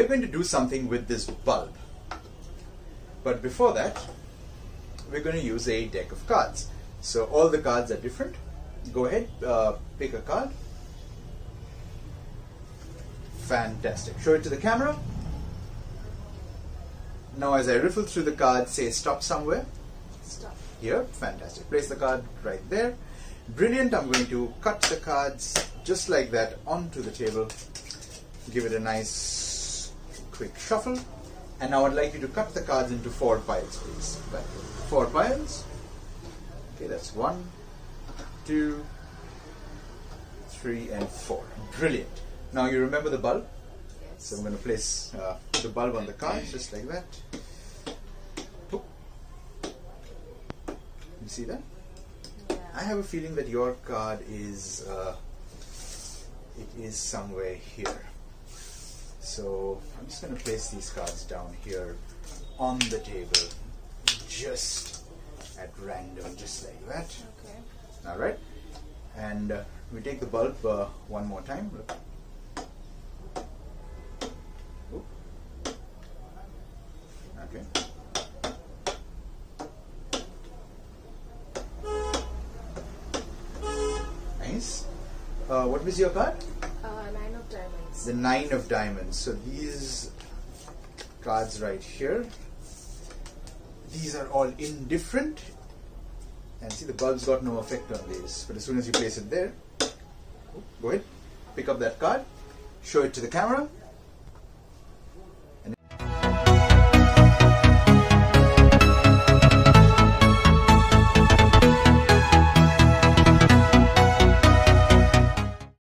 we're going to do something with this bulb. But before that, we're going to use a deck of cards. So all the cards are different. Go ahead, pick a card. Fantastic. Show it to the camera. Now as I riffle through the cards, say stop somewhere. Stop. Here, fantastic. Place the card right there. Brilliant. I'm going to cut the cards just like that onto the table. Give it a nice quick shuffle. And now I'd like you to cut the cards into 4 piles, please. 4 piles. Okay, that's 1, 2, 3, and 4. Brilliant. Now you remember the bulb? Yes. So I'm going to place the bulb on the cards just like that. Boop. You see that? Yeah. I have a feeling that your card is it is somewhere here. So I'm just going to place these cards down here on the table, just at random, just like that. Okay. All right, and we take the bulb one more time. Look. Oop. Okay. Nice. What was your card? 9 of diamonds. The 9 of diamonds. So these cards right here, these are all indifferent. And see, the bulb's got no effect on these. But as soon as you place it there, go ahead, pick up that card, show it to the camera.